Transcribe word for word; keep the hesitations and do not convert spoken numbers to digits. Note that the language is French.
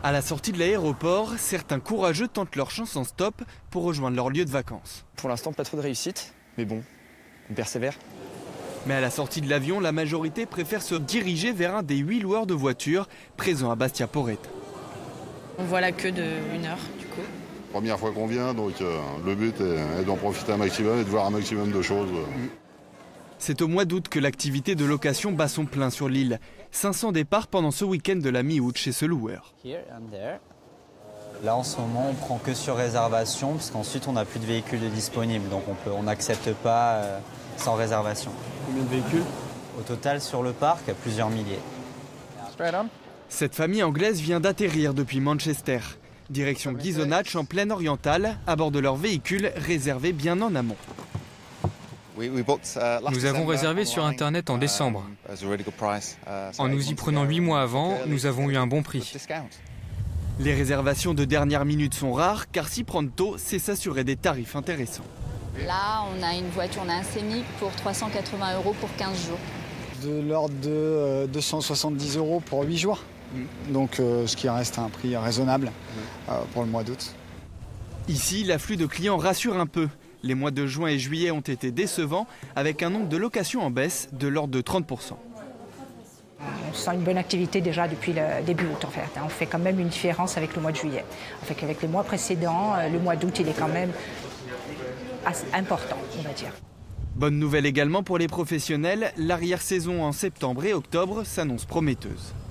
À la sortie de l'aéroport, certains courageux tentent leur chance en stop pour rejoindre leur lieu de vacances. Pour l'instant, pas trop de réussite, mais bon, on persévère. Mais à la sortie de l'avion, la majorité préfère se diriger vers un des huit loueurs de voitures présents à Bastia Porretta. On voit la queue d'une heure du coup. Première fois qu'on vient, donc euh, le but est, est d'en profiter un maximum et de voir un maximum de choses. C'est au mois d'août que l'activité de location bat son plein sur l'île. cinq cents départs pendant ce week-end de la mi-août chez ce loueur. Là en ce moment on prend que sur réservation parce qu'ensuite on n'a plus de véhicules disponibles. Donc on n'accepte on pas euh, sans réservation. Combien de véhicules? Au total sur le parc, à plusieurs milliers. Cette famille anglaise vient d'atterrir depuis Manchester. Direction Ghisonaccia en plaine orientale, à bord de leur véhicule réservé bien en amont. Nous avons réservé sur Internet en décembre. En nous y prenant huit mois avant, nous avons eu un bon prix. Les réservations de dernière minute sont rares, car s'y prendre tôt, c'est s'assurer des tarifs intéressants. Là, on a une voiture, on a un Scénic pour trois cent quatre-vingts euros pour quinze jours. De l'ordre de euh, deux cent soixante-dix euros pour huit jours. Mmh. Donc euh, ce qui reste un prix raisonnable mmh. euh, pour le mois d'août. Ici, l'afflux de clients rassure un peu. Les mois de juin et juillet ont été décevants, avec un nombre de locations en baisse de l'ordre de trente pour cent. On sent une bonne activité déjà depuis le début août en fait. On fait quand même une différence avec le mois de juillet. En fait, avec les mois précédents, le mois d'août il est quand même assez important, on va dire. Bonne nouvelle également pour les professionnels, l'arrière-saison en septembre et octobre s'annonce prometteuse.